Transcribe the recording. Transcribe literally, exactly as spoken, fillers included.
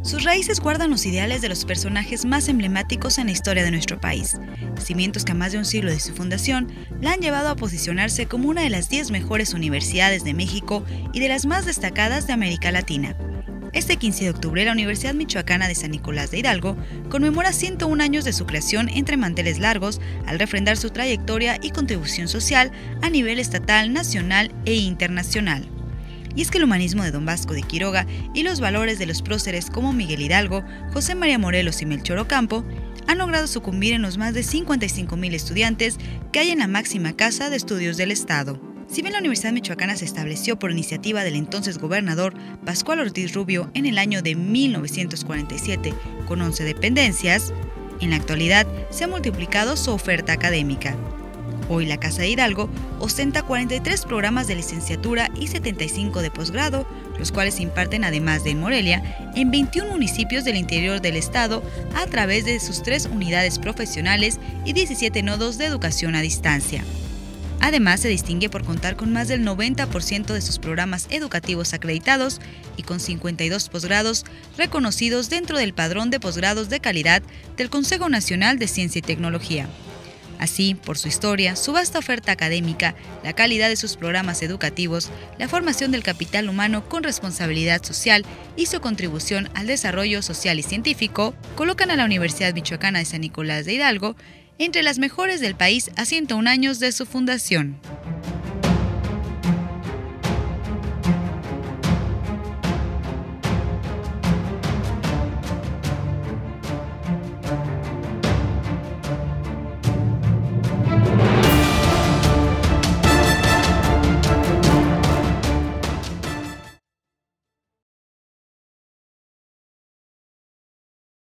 Sus raíces guardan los ideales de los personajes más emblemáticos en la historia de nuestro país, cimientos que a más de un siglo de su fundación la han llevado a posicionarse como una de las diez mejores universidades de México y de las más destacadas de América Latina. Este quince de octubre, la Universidad Michoacana de San Nicolás de Hidalgo conmemora ciento un años de su creación entre manteles largos al refrendar su trayectoria y contribución social a nivel estatal, nacional e internacional. Y es que el humanismo de Don Vasco de Quiroga y los valores de los próceres como Miguel Hidalgo, José María Morelos y Melchor Ocampo han logrado sucumbir en los más de cincuenta y cinco mil estudiantes que hay en la máxima casa de estudios del Estado. Si bien la Universidad Michoacana se estableció por iniciativa del entonces gobernador Pascual Ortiz Rubio en el año de mil novecientos cuarenta y siete con once dependencias, en la actualidad se ha multiplicado su oferta académica. Hoy la Casa de Hidalgo ostenta cuarenta y tres programas de licenciatura y setenta y cinco de posgrado, los cuales se imparten además de en Morelia, en veintiún municipios del interior del estado a través de sus tres unidades profesionales y diecisiete nodos de educación a distancia. Además, se distingue por contar con más del noventa por ciento de sus programas educativos acreditados y con cincuenta y dos posgrados reconocidos dentro del Padrón de Posgrados de Calidad del Consejo Nacional de Ciencia y Tecnología. Así, por su historia, su vasta oferta académica, la calidad de sus programas educativos, la formación del capital humano con responsabilidad social y su contribución al desarrollo social y científico, colocan a la Universidad Michoacana de San Nicolás de Hidalgo entre las mejores del país a ciento un años de su fundación.